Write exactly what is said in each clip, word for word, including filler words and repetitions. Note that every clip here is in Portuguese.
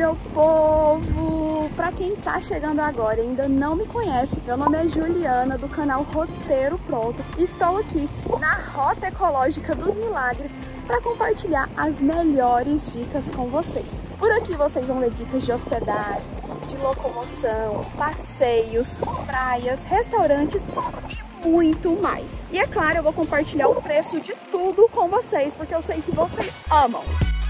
meu povo! Pra quem tá chegando agora e ainda não me conhece, meu nome é Juliana, do canal Roteiro Pronto. Estou aqui na Rota Ecológica dos Milagres para compartilhar as melhores dicas com vocês. Por aqui vocês vão ver dicas de hospedagem, de locomoção, passeios, praias, restaurantes e muito mais. E é claro, eu vou compartilhar o preço de tudo com vocês, porque eu sei que vocês amam.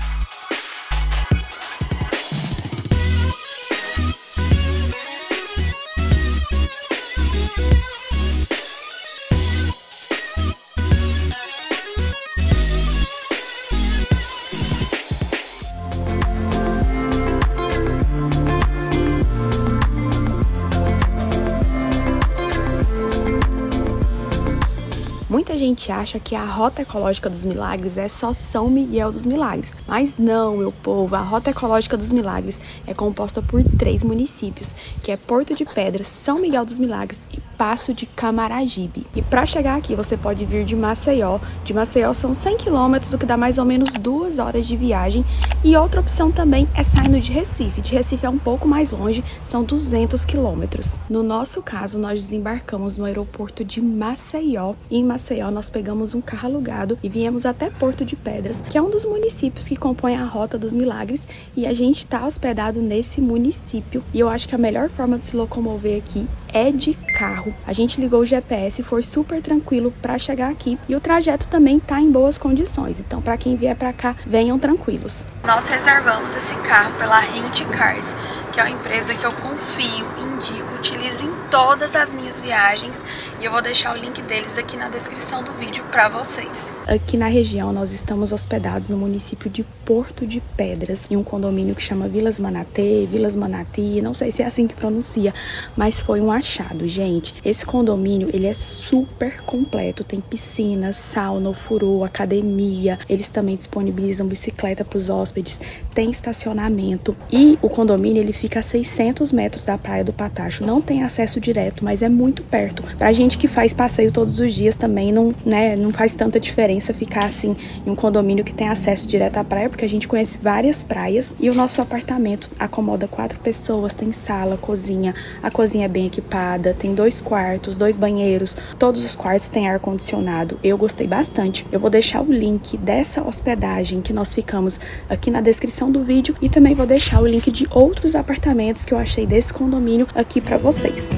Muita gente acha que a Rota Ecológica dos Milagres é só São Miguel dos Milagres, mas não, meu povo, a Rota Ecológica dos Milagres é composta por três municípios, que é Porto de Pedras, São Miguel dos Milagres e Passo de Camaragibe. E para chegar aqui você pode vir de Maceió, de Maceió são cem quilômetros, o que dá mais ou menos duas horas de viagem, e outra opção também é saindo de Recife, de Recife é um pouco mais longe, são duzentos quilômetros. No nosso caso, nós desembarcamos no aeroporto de Maceió, e em Maceió nós pegamos um carro alugado e viemos até Porto de Pedras, que é um dos municípios que compõem a Rota dos Milagres, e a gente está hospedado nesse município. E eu acho que a melhor forma de se locomover aqui é de carro. A gente ligou o G P S e foi super tranquilo para chegar aqui, e o trajeto também tá em boas condições, então para quem vier para cá, venham tranquilos. Nós reservamos esse carro pela Rent Cars, que é uma empresa que eu confio, indico, utilizo em todas as minhas viagens, e eu vou deixar o link deles aqui na descrição do vídeo para vocês. Aqui na região nós estamos hospedados no município de Porto de Pedras, em um condomínio que chama Vilas Manatê, Vilas Manati, não sei se é assim que pronuncia, mas foi um achado, gente. Esse condomínio, ele é super completo, tem piscina, sauna, ofurô, academia, eles também disponibilizam bicicleta para os hóspedes, tem estacionamento, e o condomínio ele fica a seiscentos metros da praia do Patacho, não tem acesso direto, mas é muito perto. Pra gente que faz passeio todos os dias também não, né, não faz tanta diferença ficar assim em um condomínio que tem acesso direto à praia, porque a gente conhece várias praias, e o nosso apartamento acomoda quatro pessoas, tem sala, cozinha, a cozinha é bem equipada, tem dois quartos, dois banheiros, todos os quartos têm ar-condicionado. Eu gostei bastante. Eu vou deixar o link dessa hospedagem que nós ficamos aqui na descrição do vídeo, e também vou deixar o link de outros apartamentos que eu achei desse condomínio aqui para vocês.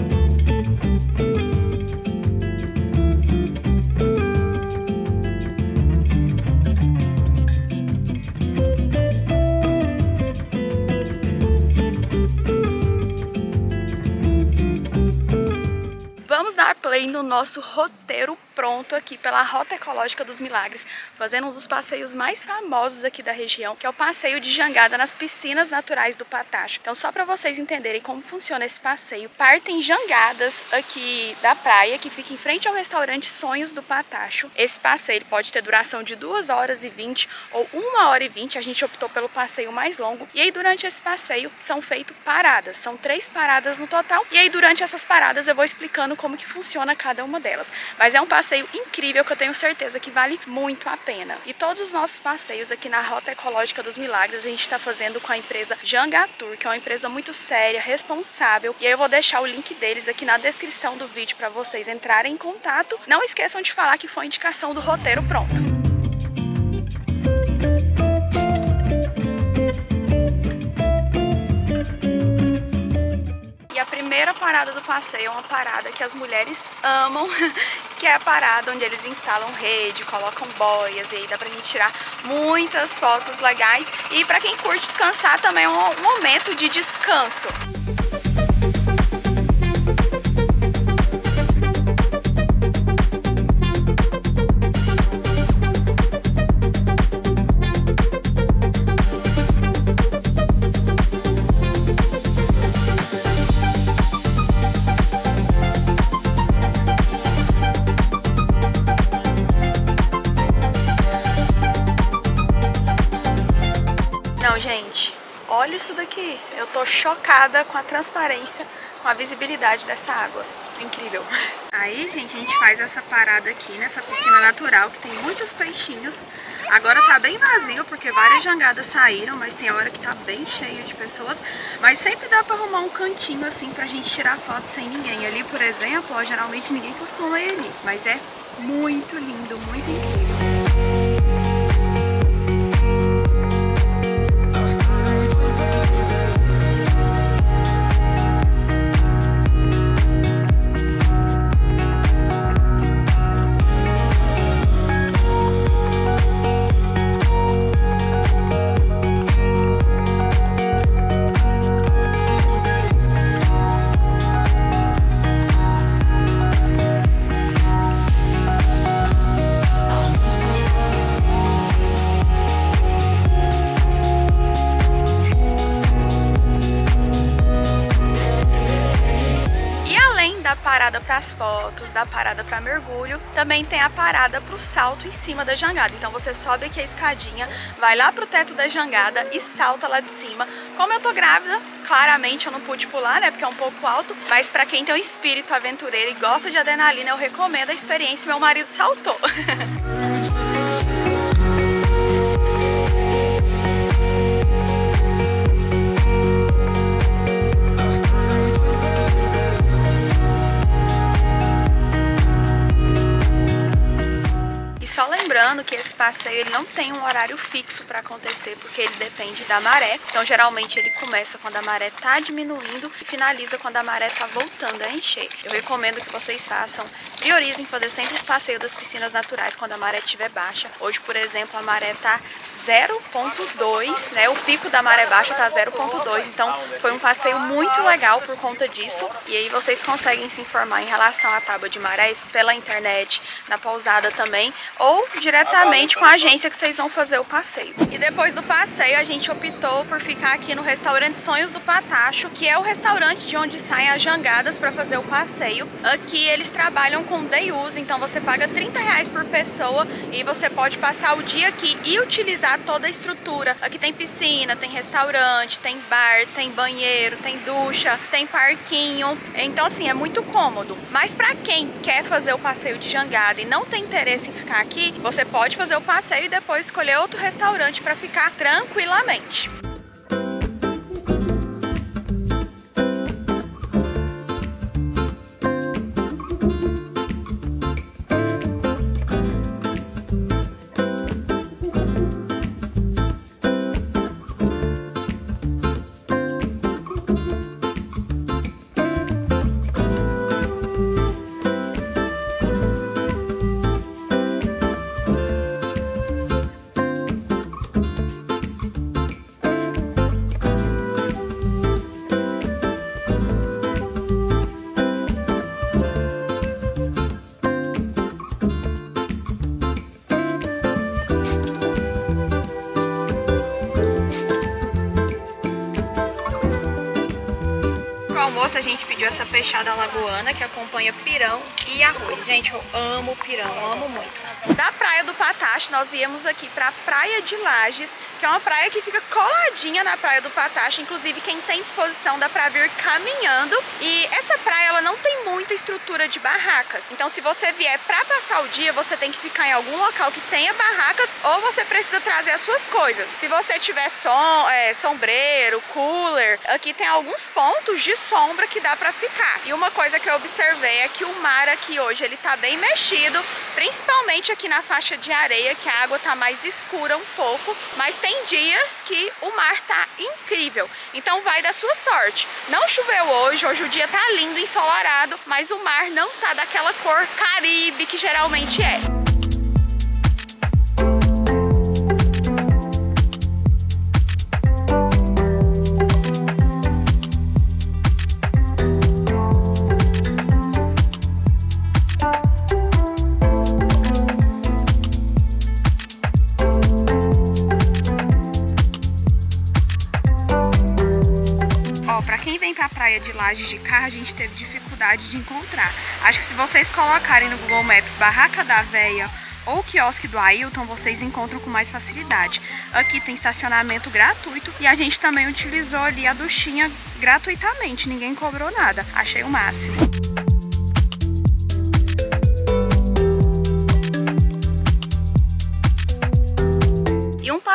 Vamos dar play no nosso roteiro pronto aqui pela Rota Ecológica dos Milagres, fazendo um dos passeios mais famosos aqui da região, que é o passeio de jangada nas piscinas naturais do Patacho. Então, só para vocês entenderem como funciona esse passeio, partem jangadas aqui da praia, que fica em frente ao restaurante Sonhos do Patacho. Esse passeio pode ter duração de duas horas e vinte ou uma hora e vinte, a gente optou pelo passeio mais longo. E aí, durante esse passeio, são feitas paradas, são três paradas no total, e aí durante essas paradas eu vou explicando como que funciona cada uma delas. Mas é um passeio incrível que eu tenho certeza que vale muito a pena. E todos os nossos passeios aqui na Rota Ecológica dos Milagres a gente está fazendo com a empresa Jangatur, que é uma empresa muito séria, responsável, e aí eu vou deixar o link deles aqui na descrição do vídeo para vocês entrarem em contato. Não esqueçam de falar que foi indicação do Roteiro Pronto. A primeira parada do passeio é uma parada que as mulheres amam, que é a parada onde eles instalam rede, colocam boias, e aí dá pra gente tirar muitas fotos legais. E pra quem curte descansar também é um momento de descanso. Não, gente, olha isso daqui. Eu tô chocada com a transparência, com a visibilidade dessa água. Incrível. A Aí, gente, a gente faz essa parada aqui nessa piscina natural que tem muitos peixinhos. Agora tá bem vazio porque várias jangadas saíram, mas tem hora que tá bem cheio de pessoas. Mas sempre dá pra arrumar um cantinho assim pra gente tirar foto sem ninguém. Ali, por exemplo, ó, geralmente ninguém costuma ir ali. Mas é muito lindo, muito incrível. Parada para as fotos, da parada para mergulho, também tem a parada para o salto em cima da jangada. Então você sobe aqui a escadinha, vai lá pro teto da jangada e salta lá de cima. Como eu tô grávida, claramente eu não pude pular, né, porque é um pouco alto, mas para quem tem um espírito aventureiro e gosta de adrenalina, eu recomendo a experiência. Meu marido saltou. Só lembrando que esse passeio ele não tem um horário fixo para acontecer, porque ele depende da maré. Então geralmente ele começa quando a maré tá diminuindo e finaliza quando a maré tá voltando a encher. Eu recomendo que vocês façam, priorizem fazer sempre o passeio das piscinas naturais quando a maré estiver baixa. Hoje, por exemplo, a maré tá zero ponto dois, né? O pico da maré baixa tá zero ponto dois, então foi um passeio muito legal por conta disso. E aí vocês conseguem se informar em relação à tábua de marés pela internet, na pousada também, ou diretamente com a agência que vocês vão fazer o passeio. E depois do passeio a gente optou por ficar aqui no restaurante Sonhos do Patacho, que é o restaurante de onde saem as jangadas para fazer o passeio. Aqui eles trabalham com day use, então você paga trinta reais por pessoa e você pode passar o dia aqui e utilizar toda a estrutura. Aqui tem piscina, tem restaurante, tem bar, tem banheiro, tem ducha, tem parquinho. Então assim, é muito cômodo. Mas para quem quer fazer o passeio de jangada e não tem interesse em ficar aqui, você pode fazer o passeio e depois escolher outro restaurante para ficar tranquilamente. Almoço a gente pediu essa peixada alagoana que acompanha pirão e arroz. Gente, eu amo pirão, amo muito. Da Praia do Patacho nós viemos aqui pra Praia de Lages, que é uma praia que fica coladinha na Praia do Patacho. Inclusive quem tem disposição dá pra vir caminhando. E essa praia ela não tem muita estrutura de barracas, então se você vier pra passar o dia você tem que ficar em algum local que tenha barracas ou você precisa trazer as suas coisas. Se você tiver som, é, sombreiro, cooler, aqui tem alguns pontos de sombra que dá pra ficar. E uma coisa que eu observei é que o mar aqui hoje ele tá bem mexido, principalmente aqui na faixa de areia, que a água tá mais escura um pouco, mas tem dias que o mar tá incrível, então vai da sua sorte. Não choveu hoje, hoje o dia tá lindo, ensolarado, mas o mar não tá daquela cor Caribe que geralmente é. Pra Praia de Lages de carro a gente teve dificuldade de encontrar. Acho que se vocês colocarem no Google Maps Barraca da Véia ou quiosque do Ailton, vocês encontram com mais facilidade. Aqui tem estacionamento gratuito e a gente também utilizou ali a duchinha gratuitamente, ninguém cobrou nada. Achei o máximo.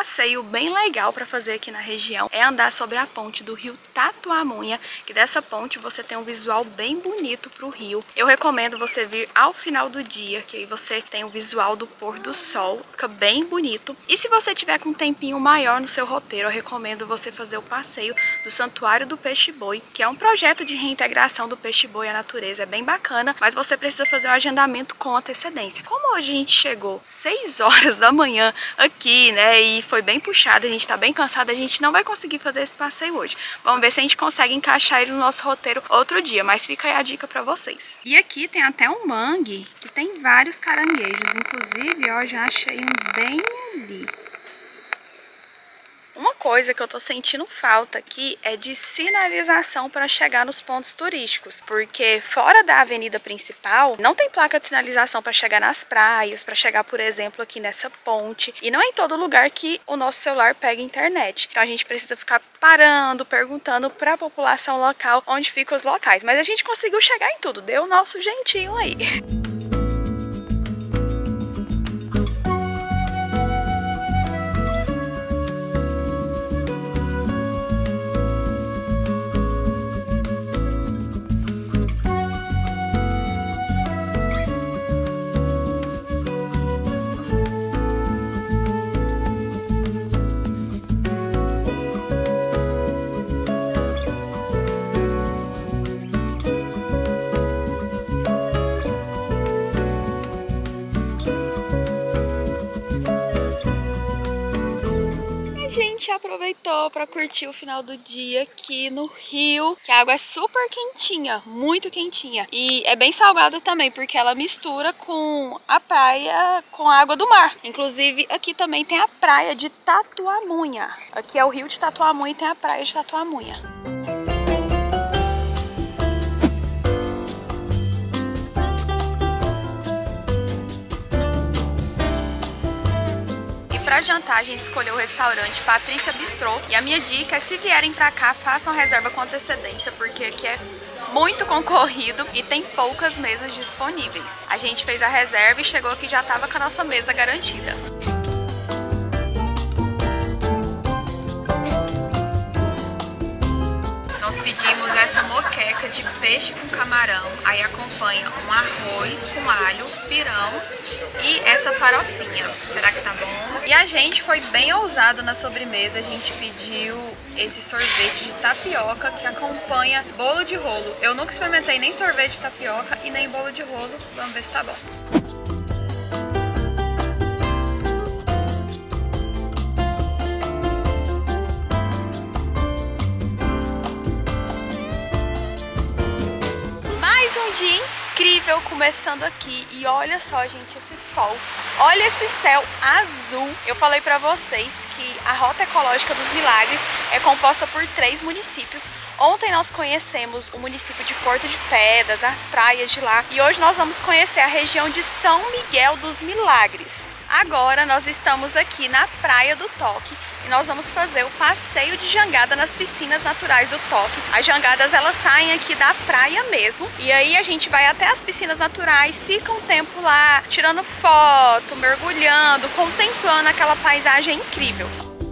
passeio bem legal para fazer aqui na região é andar sobre a ponte do rio Tatuamunha, que dessa ponte você tem um visual bem bonito para o rio. Eu recomendo você vir ao final do dia, que aí você tem o visual do pôr do sol, fica bem bonito. E se você tiver com um tempinho maior no seu roteiro, eu recomendo você fazer o passeio do Santuário do Peixe-Boi, que é um projeto de reintegração do peixe-boi à natureza, é bem bacana, mas você precisa fazer o agendamento com antecedência. Como hoje a gente chegou seis horas da manhã aqui, né, e foi bem puxado, a gente tá bem cansado, a gente não vai conseguir fazer esse passeio hoje. Vamos ver se a gente consegue encaixar ele no nosso roteiro outro dia, mas fica aí a dica pra vocês. E aqui tem até um mangue que tem vários caranguejos, inclusive, ó, já achei um bem ali. Uma coisa que eu tô sentindo falta aqui é de sinalização para chegar nos pontos turísticos, porque fora da avenida principal não tem placa de sinalização para chegar nas praias, para chegar, por exemplo, aqui nessa ponte, e não é em todo lugar que o nosso celular pega internet. Então a gente precisa ficar parando, perguntando para a população local onde ficam os locais, mas a gente conseguiu chegar em tudo, deu o nosso jeitinho aí. A gente aproveitou para curtir o final do dia aqui no rio, que a água é super quentinha, muito quentinha. E é bem salgada também, porque ela mistura com a praia, com a água do mar. Inclusive, aqui também tem a praia de Tatuamunha. Aqui é o rio de Tatuamunha e tem a praia de Tatuamunha. Para jantar, a gente escolheu o restaurante Patrícia Bistrô. E a minha dica é, se vierem pra cá, façam reserva com antecedência, porque aqui é muito concorrido e tem poucas mesas disponíveis. A gente fez a reserva e chegou aqui, já tava com a nossa mesa garantida. Nós pedimos essa moqueca de peixe com camarão, aí acompanha um arroz com alho, pirão e essa farofinha. Será que tá bom? E a gente foi bem ousado na sobremesa, a gente pediu esse sorvete de tapioca que acompanha bolo de rolo. Eu nunca experimentei nem sorvete de tapioca e nem bolo de rolo, vamos ver se tá bom. Um dia incrível começando aqui e olha só, gente, esse sol, olha esse céu azul. Eu falei pra vocês que a Rota Ecológica dos Milagres é composta por três municípios. Ontem nós conhecemos o município de Porto de Pedras, as praias de lá, e hoje nós vamos conhecer a região de São Miguel dos Milagres. Agora nós estamos aqui na Praia do Toque e nós vamos fazer o passeio de jangada nas piscinas naturais do Toque. As jangadas, elas saem aqui da praia mesmo, e aí a gente vai até as piscinas naturais, fica um tempo lá tirando foto, mergulhando, contemplando aquela paisagem incrível.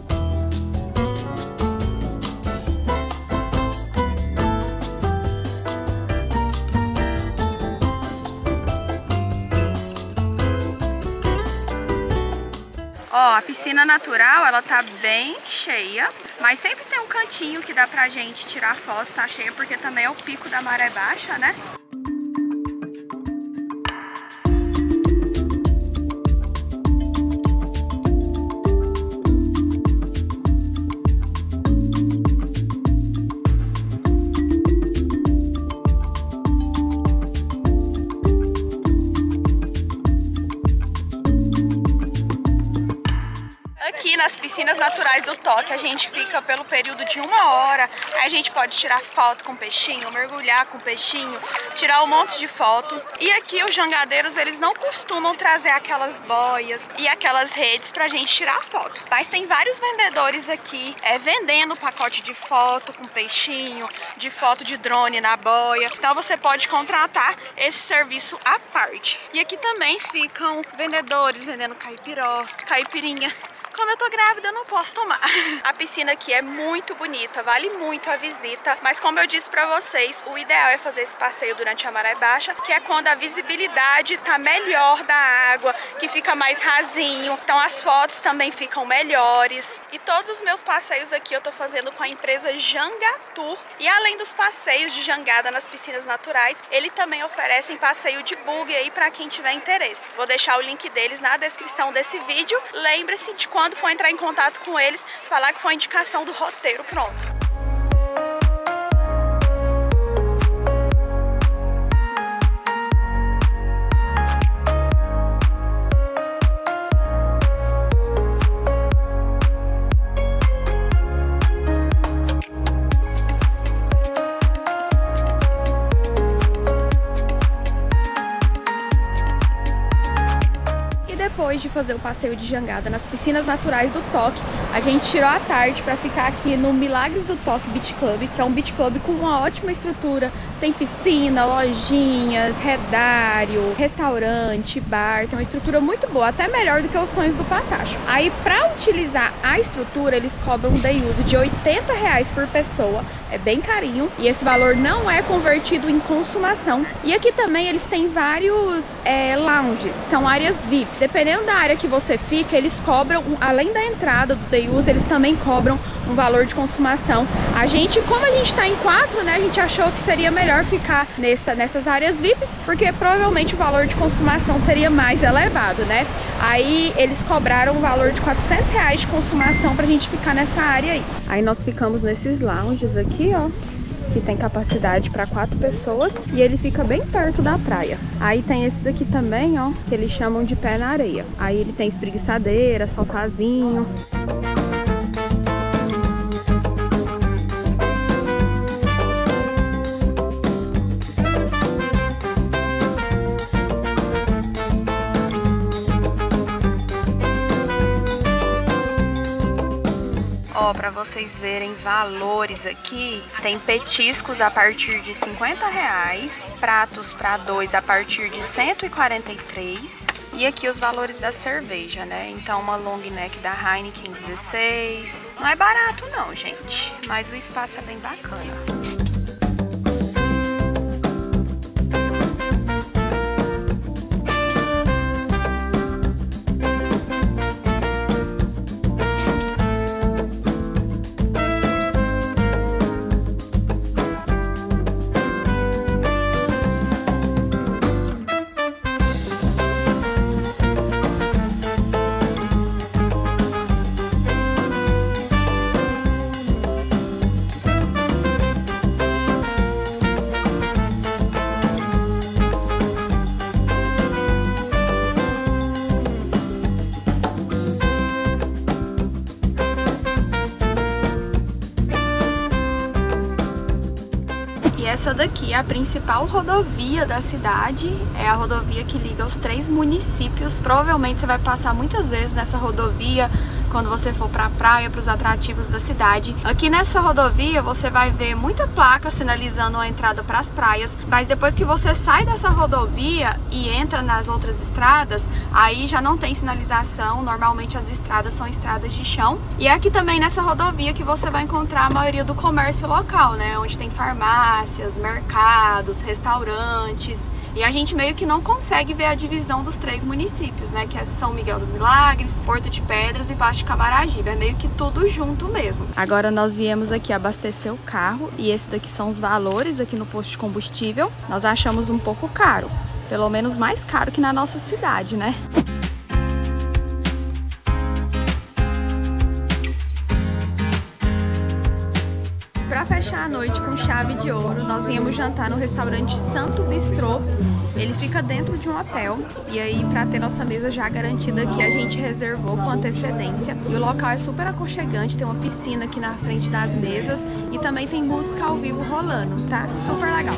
Ó, a piscina natural, ela tá bem cheia, mas sempre tem um cantinho que dá pra gente tirar foto, tá cheia, porque também é o pico da maré baixa, né? Nas piscinas naturais do Toque a gente fica pelo período de uma hora, aí a gente pode tirar foto com peixinho, mergulhar com peixinho, tirar um monte de foto. E aqui os jangadeiros, eles não costumam trazer aquelas boias e aquelas redes pra gente tirar foto, mas tem vários vendedores aqui é, vendendo pacote de foto com peixinho, de foto de drone na boia, então você pode contratar esse serviço à parte. E aqui também ficam vendedores vendendo caipirós, caipirinha como eu tô grávida, eu não posso tomar. A piscina aqui é muito bonita, vale muito a visita, mas como eu disse pra vocês, o ideal é fazer esse passeio durante a maré baixa, que é quando a visibilidade tá melhor da água, que fica mais rasinho, então as fotos também ficam melhores. E todos os meus passeios aqui eu tô fazendo com a empresa Jangatour, e além dos passeios de jangada nas piscinas naturais, ele também oferecem passeio de buggy aí pra quem tiver interesse. Vou deixar o link deles na descrição desse vídeo. Lembre-se de quando for entrar em contato com eles, falar que foi indicação do roteiro, pronto. Depois de fazer o passeio de jangada nas piscinas naturais do Toque, a gente tirou a tarde para ficar aqui no Milagres do Toque Beach Club, que é um beach club com uma ótima estrutura. Tem piscina, lojinhas, redário, restaurante, bar, tem uma estrutura muito boa, até melhor do que os Sonhos do Patacho. Aí, para utilizar a estrutura, eles cobram um day use de oitenta reais por pessoa, é bem carinho, e esse valor não é convertido em consumação. E aqui também eles têm vários é, lounges, são áreas V I Ps. Dependendo da área que você fica, eles cobram, além da entrada do day use, eles também cobram um valor de consumação. A gente, como a gente tá em quatro, né, a gente achou que seria melhor ficar nessa, nessas áreas V I Ps, porque provavelmente o valor de consumação seria mais elevado, né? Aí eles cobraram um valor de quatrocentos reais de consumação pra gente ficar nessa área aí. Aí nós ficamos nesses lounges aqui, ó, que tem capacidade para quatro pessoas, e ele fica bem perto da praia. Aí tem esse daqui também, ó, que eles chamam de pé na areia. Aí ele tem espreguiçadeira, sofazinho. Ó, pra vocês verem valores aqui, tem petiscos a partir de cinquenta reais, pratos para dois a partir de cento e quarenta e três. E aqui os valores da cerveja, né? Então uma long neck da Heineken dezesseis. Não é barato não, gente, mas o espaço é bem bacana. Essa daqui é a principal rodovia da cidade, é a rodovia que liga os três municípios. Provavelmente você vai passar muitas vezes nessa rodovia quando você for para a praia, para os atrativos da cidade. Aqui nessa rodovia você vai ver muita placa sinalizando a entrada para as praias, mas depois que você sai dessa rodovia e entra nas outras estradas, aí já não tem sinalização. Normalmente as estradas são estradas de chão. E é aqui também nessa rodovia que você vai encontrar a maioria do comércio local, né? Onde tem farmácias, mercados, restaurantes. E a gente meio que não consegue ver a divisão dos três municípios, né? Que é São Miguel dos Milagres, Porto de Pedras e Baixo de Camaragibe. É meio que tudo junto mesmo. Agora nós viemos aqui abastecer o carro e esse daqui são os valores aqui no posto de combustível. Nós achamos um pouco caro, pelo menos mais caro que na nossa cidade, né? Para fechar a noite com chave de ouro, nós viemos jantar no restaurante Santo Bistrô. Ele fica dentro de um hotel e aí, para ter nossa mesa já garantida aqui, a gente reservou com antecedência. E o local é super aconchegante, tem uma piscina aqui na frente das mesas e também tem música ao vivo rolando, tá? Super legal.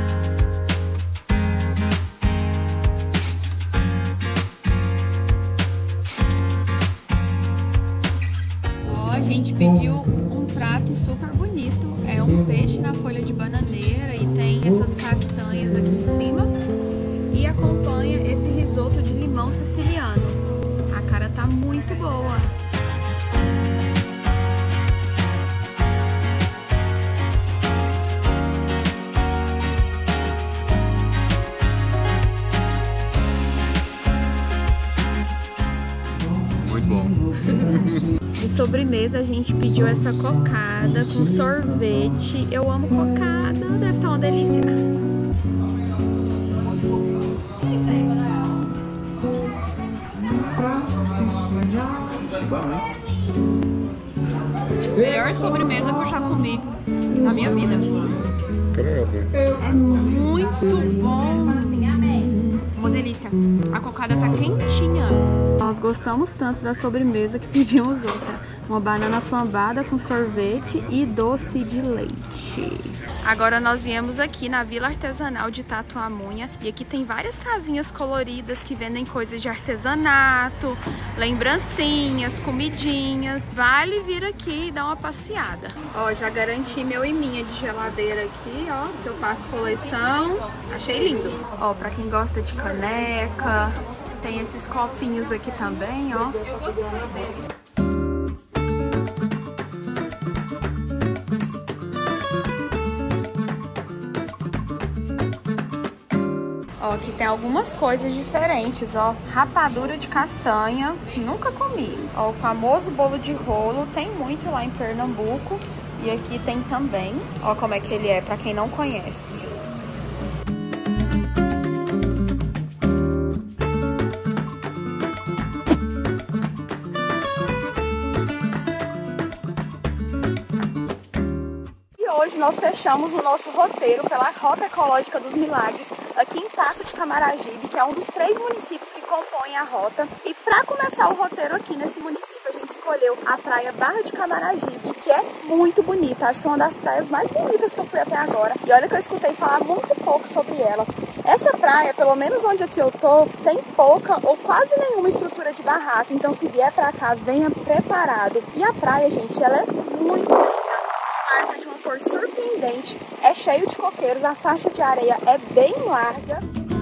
Ó, a gente pediu um prato super bonito, é um peixe na folha de bananeira e tem essas castanhas aqui em cima e acompanha esse risoto de limão siciliano. A cara tá muito boa. De sobremesa a gente pediu essa cocada com sorvete. Eu amo cocada, deve estar uma delícia. Melhor sobremesa que eu já comi na minha vida. É muito bom. Uma delícia. A cocada tá quentinha. Nós gostamos tanto da sobremesa que pedimos outra. Uma banana flambada com sorvete e doce de leite. Agora nós viemos aqui na Vila Artesanal de Tatuamunha. E aqui tem várias casinhas coloridas que vendem coisas de artesanato, lembrancinhas, comidinhas. Vale vir aqui e dar uma passeada. Ó, já garanti meu iminha de geladeira aqui, ó, que eu faço coleção. Achei lindo. Ó, pra quem gosta de caneca, tem esses copinhos aqui também, ó. Ó, aqui tem algumas coisas diferentes, ó. Rapadura de castanha, nunca comi. Ó, o famoso bolo de rolo, tem muito lá em Pernambuco. E aqui tem também. Ó como é que ele é, pra quem não conhece. E hoje nós fechamos o nosso roteiro pela Rota Ecológica dos Milagres, aqui em Passo de Camaragibe, que é um dos três municípios que compõem a rota. E para começar o roteiro aqui nesse município, a gente escolheu a praia Barra de Camaragibe, que é muito bonita. Acho que é uma das praias mais bonitas que eu fui até agora. E olha que eu escutei falar muito pouco sobre ela. Essa praia, pelo menos onde aqui eu tô, tem pouca ou quase nenhuma estrutura de barraca. Então, se vier pra cá, venha preparado. E a praia, gente, ela é muito linda. Marca de uma cor surpreendente, é cheio de coqueiros, a faixa de areia é bem larga.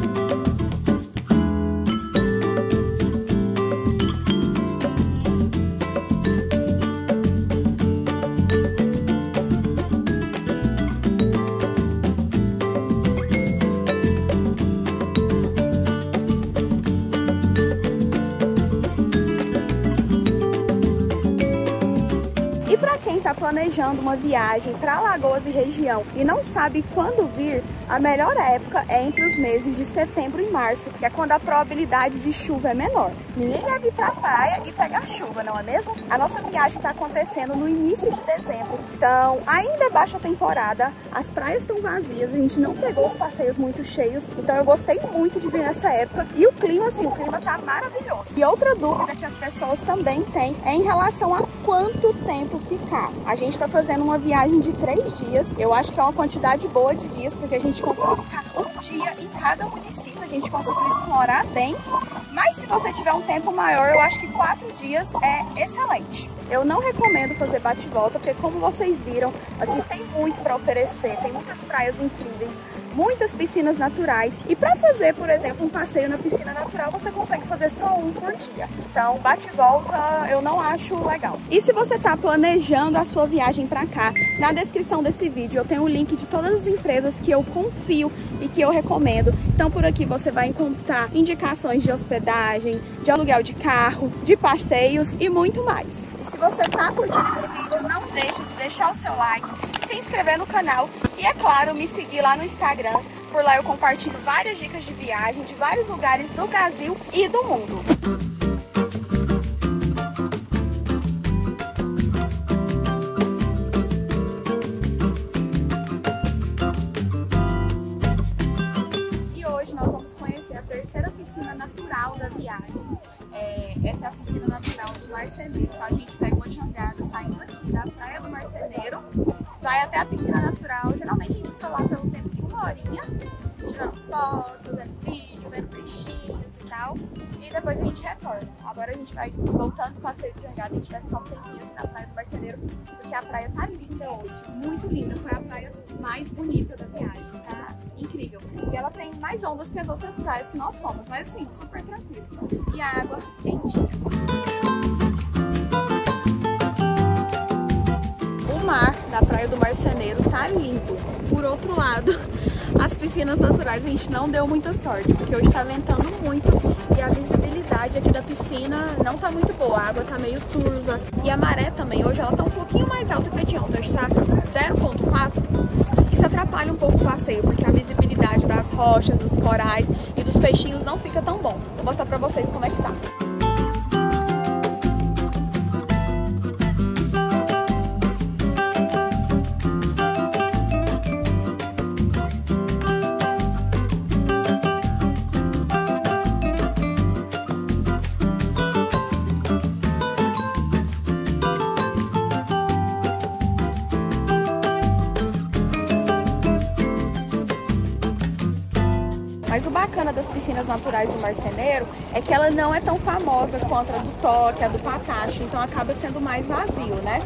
E para quem está planejando uma viagem para Alagoas e região e não sabe quando vir, a melhor época é entre os meses de setembro e março, que é quando a probabilidade de chuva é menor. Ninguém deve ir para a praia e pegar chuva, não é mesmo? A nossa viagem está acontecendo no início de dezembro, então ainda é baixa temporada, as praias estão vazias, a gente não pegou os passeios muito cheios, então eu gostei muito de vir nessa época e o clima, assim, o clima tá maravilhoso. E outra dúvida que as pessoas também têm é em relação a quanto tempo ficar. A gente tá fazendo uma viagem de três dias, eu acho que é uma quantidade boa de dias, porque a gente conseguiu ficar um dia em cada município, a gente conseguiu explorar bem, mas se você tiver um tempo maior, eu acho que quatro dias é excelente. Eu não recomendo fazer bate-volta, porque como vocês viram, aqui tem muito para oferecer, tem muitas praias incríveis, muitas piscinas naturais. E para fazer, por exemplo, um passeio na piscina natural, você consegue fazer só um por dia. Então, bate-volta eu não acho legal. E se você está planejando a sua viagem para cá, na descrição desse vídeo eu tenho o link de todas as empresas que eu confio e que eu recomendo. Então, por aqui você vai encontrar indicações de hospedagem, de aluguel de carro, de passeios e muito mais. E se você está curtindo esse vídeo, não deixe de deixar o seu like, se inscrever no canal e, é claro, me seguir lá no Instagram. Por lá eu compartilho várias dicas de viagem de vários lugares do Brasil e do mundo. E hoje nós vamos conhecer a terceira piscina natural da viagem. É, essa é a piscina natural do Marceneiro. Então a gente pega uma jangada saindo aqui da praia do Marceneiro, vai até a piscina natural. Geralmente a gente fica lá pelo tempo de uma horinha, tirando fotos, fazendo vídeo, vendo peixinhos e tal. E depois a gente retorna. Agora a gente vai voltando do passeio de jangada, a gente vai ficar um tempinho aqui na praia do Marceneiro, porque a praia tá linda hoje, muito linda. Foi a praia mais bonita da viagem, tá incrível. E ela tem mais ondas que as outras praias que nós fomos, mas assim, super tranquilo. E a água quentinha. da Praia do Marceneiro tá lindo. Por outro lado, as piscinas naturais a gente não deu muita sorte, porque hoje tá ventando muito e a visibilidade aqui da piscina não tá muito boa. A água tá meio turva e a maré também, hoje ela tá um pouquinho mais alta que a de ontem, tá zero ponto quatro. Isso atrapalha um pouco o passeio, porque a visibilidade das rochas, dos corais e dos peixinhos não fica tão bom. Vou mostrar pra vocês como é que tá. Mas o bacana das piscinas naturais do Marceneiro é que ela não é tão famosa quanto a do Toque, a do Patacho, então acaba sendo mais vazio, né?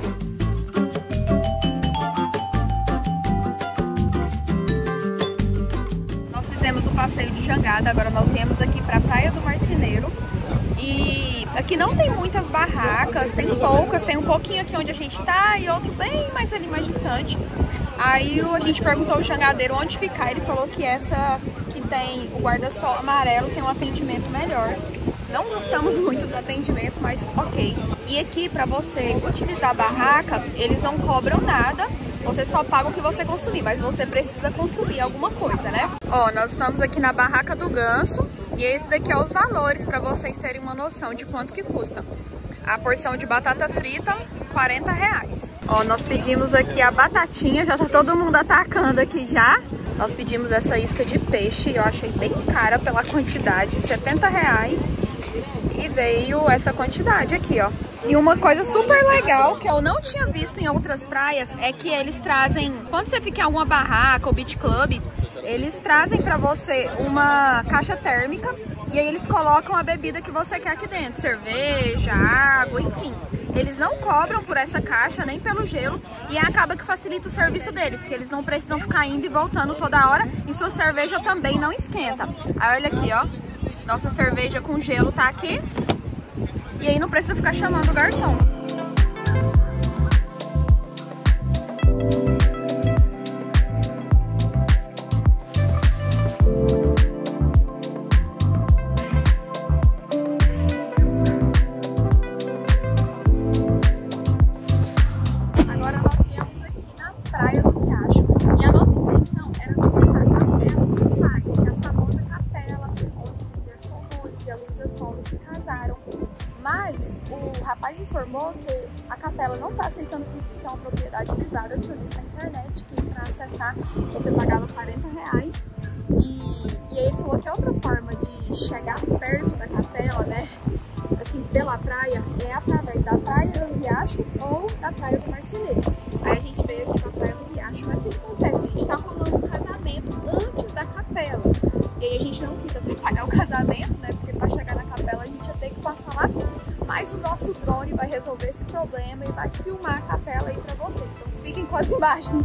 Nós fizemos o passeio de jangada, agora nós viemos aqui para a Praia do Marceneiro. E aqui não tem muitas barracas, tem poucas, tem um pouquinho aqui onde a gente tá e outro bem mais ali mais distante. Aí a gente perguntou ao jangadeiro onde ficar, ele falou que essa que tem o guarda-sol amarelo tem um atendimento melhor. Não gostamos muito do atendimento, mas ok. E aqui, para você utilizar a barraca, eles não cobram nada, você só paga o que você consumir, mas você precisa consumir alguma coisa, né? Ó, nós estamos aqui na Barraca do Ganso e esse daqui é os valores, para vocês terem uma noção de quanto que custa. A porção de batata frita, quarenta reais. Ó, nós pedimos aqui a batatinha, já tá todo mundo atacando aqui já. Nós pedimos essa isca de peixe, eu achei bem cara pela quantidade, setenta reais. E veio essa quantidade aqui, ó. E uma coisa super legal que eu não tinha visto em outras praias é que eles trazem, quando você fica em alguma barraca ou beach club, eles trazem pra você uma caixa térmica e aí eles colocam a bebida que você quer aqui dentro, cerveja, água, enfim. Eles não cobram por essa caixa, nem pelo gelo, e acaba que facilita o serviço deles, que eles não precisam ficar indo e voltando toda hora, e sua cerveja também não esquenta. Aí olha aqui, ó, nossa cerveja com gelo tá aqui, e aí não precisa ficar chamando o garçom. Mas o rapaz informou que a capela não está aceitando visitar uma propriedade privada. Eu tinha visto na internet que para acessar você pagava quarenta reais. E, e aí ele falou que a outra forma de chegar perto da capela, né, assim, pela praia, é através da Praia do Riacho ou da Praia do Marceneiro. Aí a gente veio aqui para a Praia do Riacho, mas o que acontece? A gente está rolando um casamento antes da capela. E aí a gente não quis atrapalhar o casamento, né, porque para chegar na capela a gente ia ter que passar lá. Mas o nosso drone vai resolver esse problema e vai filmar a capela aí pra vocês. Então fiquem com as imagens.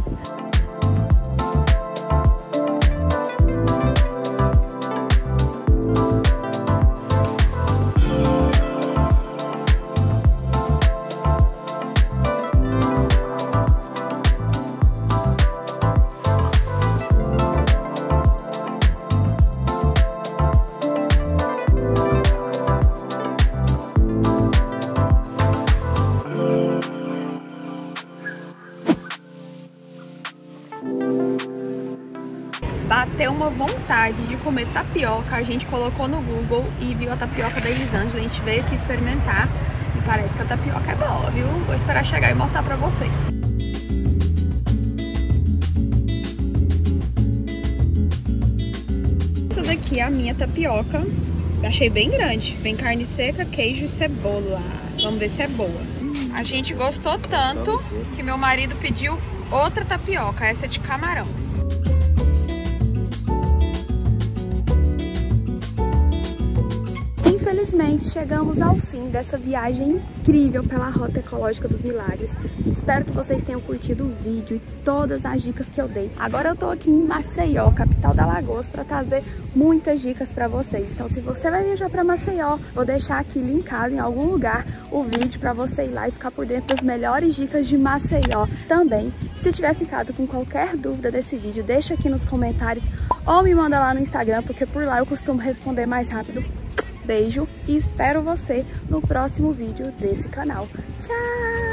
Bateu uma vontade de comer tapioca, a gente colocou no Google e viu a tapioca da Elisângela, a gente veio aqui experimentar e parece que a tapioca é boa, viu? Vou esperar chegar e mostrar pra vocês. Essa daqui é a minha tapioca, achei bem grande, vem carne seca, queijo e cebola, vamos ver se é boa. A gente gostou tanto que meu marido pediu outra tapioca, essa é de camarão. infelizmente chegamos ao fim dessa viagem incrível pela Rota Ecológica dos Milagres. Espero que vocês tenham curtido o vídeo e todas as dicas que eu dei. Agora eu tô aqui em Maceió, capital da Alagoas, para trazer muitas dicas para vocês. Então, se você vai viajar para Maceió, vou deixar aqui linkado em algum lugar o vídeo para você ir lá e ficar por dentro das melhores dicas de Maceió também. Se tiver ficado com qualquer dúvida desse vídeo, deixa aqui nos comentários ou me manda lá no Instagram, porque por lá eu costumo responder mais rápido. Beijo e espero você no próximo vídeo desse canal. Tchau!